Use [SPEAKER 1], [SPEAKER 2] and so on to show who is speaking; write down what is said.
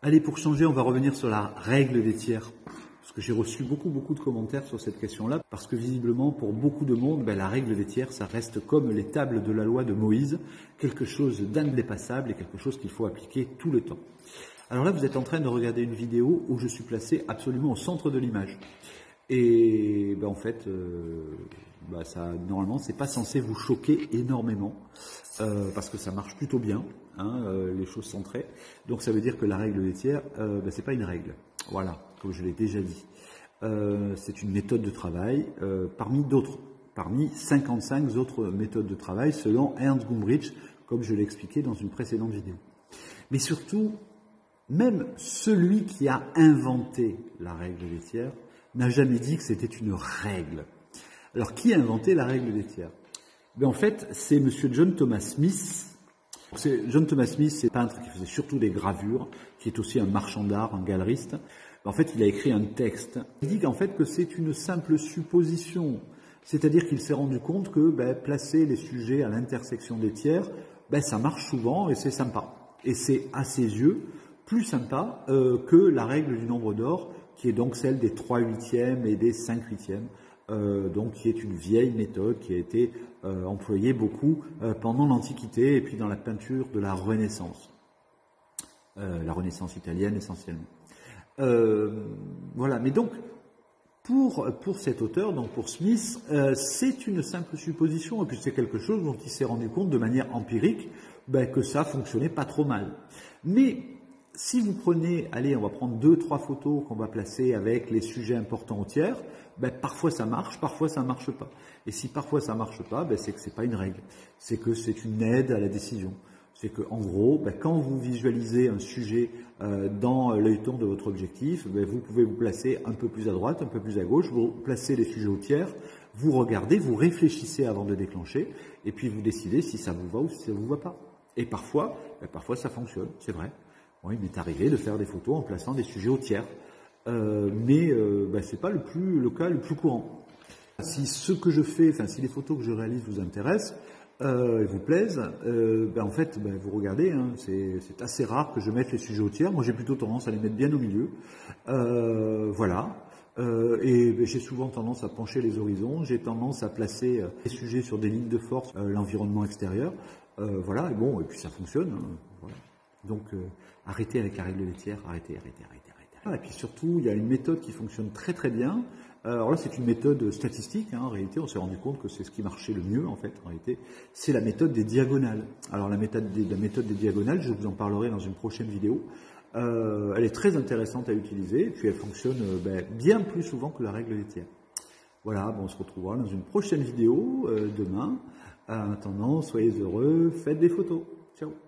[SPEAKER 1] Allez, pour changer, on va revenir sur la règle des tiers. Parce que j'ai reçu beaucoup de commentaires sur cette question-là. Parce que visiblement, pour beaucoup de monde, la règle des tiers, ça reste comme les tables de la loi de Moïse. Quelque chose d'indépassable et quelque chose qu'il faut appliquer tout le temps. Alors là, vous êtes en train de regarder une vidéo où je suis placé absolument au centre de l'image. Et en fait, ça, normalement, c'est pas censé vous choquer énormément. Parce que ça marche plutôt bien, les choses centrées. Donc ça veut dire que la règle des tiers, c'est pas une règle. Voilà, comme je l'ai déjà dit. C'est une méthode de travail parmi 55 autres méthodes de travail selon Ernst Gumbrich, comme je l'ai expliqué dans une précédente vidéo. Mais surtout, même celui qui a inventé la règle des tiers n'a jamais dit que c'était une règle. Alors, qui a inventé la règle des tiers ? En fait, c'est monsieur John Thomas Smith. John Thomas Smith, c'est un peintre qui faisait surtout des gravures, qui est aussi un marchand d'art, un galeriste. En fait, il a écrit un texte. Il dit qu'en fait que c'est une simple supposition. C'est-à-dire qu'il s'est rendu compte que placer les sujets à l'intersection des tiers, ça marche souvent et c'est sympa. Et c'est à ses yeux plus sympa que la règle du nombre d'or, qui est donc celle des 3/8 et des 5/8. Donc qui est une vieille méthode qui a été employée beaucoup pendant l'Antiquité et puis dans la peinture de la Renaissance italienne essentiellement. Voilà, mais donc pour cet auteur, donc pour Smith, c'est une simple supposition et puis c'est quelque chose dont il s'est rendu compte de manière empirique que ça fonctionnait pas trop mal. Mais si vous prenez, allez, on va prendre 2-3 photos qu'on va placer avec les sujets importants au tiers, parfois ça marche, parfois ça marche pas. Et si parfois ça marche pas, c'est que c'est pas une règle, c'est que c'est une aide à la décision. C'est que, en gros, quand vous visualisez un sujet dans l'œilleton de votre objectif, vous pouvez vous placer un peu plus à droite, un peu plus à gauche, vous placez les sujets au tiers, vous regardez, vous réfléchissez avant de déclencher, et puis vous décidez si ça vous va ou si ça vous va pas. Et parfois ça fonctionne, c'est vrai. Oui, il m'est arrivé de faire des photos en plaçant des sujets au tiers, mais c'est pas le cas le plus courant. Si ce que je fais, si les photos que je réalise vous intéressent et vous plaisent, en fait, vous regardez, c'est assez rare que je mette les sujets au tiers. Moi, j'ai plutôt tendance à les mettre bien au milieu. Voilà. Et j'ai souvent tendance à pencher les horizons. J'ai tendance à placer les sujets sur des lignes de force, l'environnement extérieur. Voilà. Et puis ça fonctionne. Voilà. Donc, arrêtez avec la règle des tiers, arrêtez. Et puis surtout, il y a une méthode qui fonctionne très bien. Alors là, c'est une méthode statistique, en réalité, on s'est rendu compte que c'est ce qui marchait le mieux, en fait, en réalité. C'est la méthode des diagonales. Alors la méthode des diagonales, je vous en parlerai dans une prochaine vidéo. Elle est très intéressante à utiliser, et puis elle fonctionne bien plus souvent que la règle des tiers. Voilà, on se retrouvera dans une prochaine vidéo demain. En attendant, soyez heureux, faites des photos. Ciao.